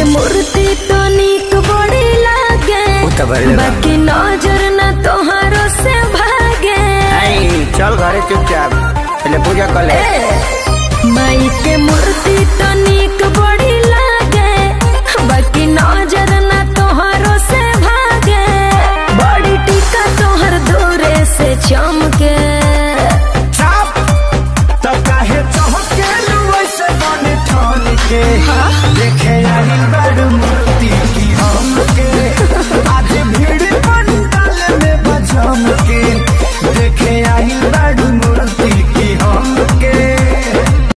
मूर्ति तो नीक बड़ी लागे, बाकी नजर न तोहरो से भागे। चल घरे चुपचाप पहले पूजा कर ले। माई के मूर्ति तो नीक